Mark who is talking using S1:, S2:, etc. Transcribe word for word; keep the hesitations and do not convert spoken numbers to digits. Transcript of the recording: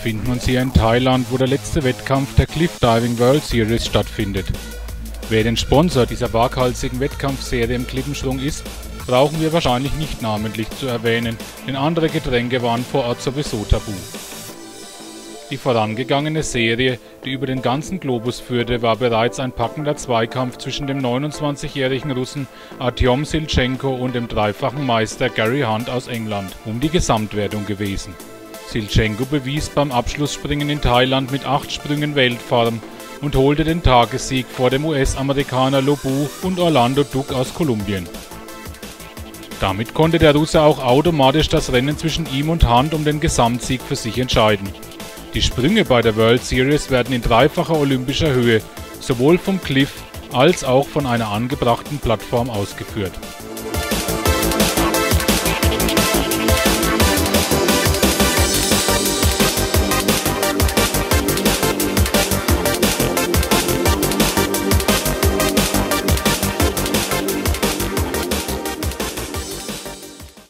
S1: befinden uns hier in Thailand, wo der letzte Wettkampf der Cliff Diving World Series stattfindet. Wer den Sponsor dieser waghalsigen Wettkampfserie im Klippensprung ist, brauchen wir wahrscheinlich nicht namentlich zu erwähnen, denn andere Getränke waren vor Ort sowieso tabu. Die vorangegangene Serie, die über den ganzen Globus führte, war bereits ein packender Zweikampf zwischen dem neunundzwanzigjährigen Russen Artjom Siltschenko und dem dreifachen Meister Gary Hunt aus England um die Gesamtwertung gewesen. Siltschenko bewies beim Abschlussspringen in Thailand mit acht Sprüngen Weltform und holte den Tagessieg vor dem U S-Amerikaner Lobu und Orlando Duck aus Kolumbien. Damit konnte der Russe auch automatisch das Rennen zwischen ihm und Hunt um den Gesamtsieg für sich entscheiden. Die Sprünge bei der World Series werden in dreifacher olympischer Höhe, sowohl vom Cliff als auch von einer angebrachten Plattform ausgeführt.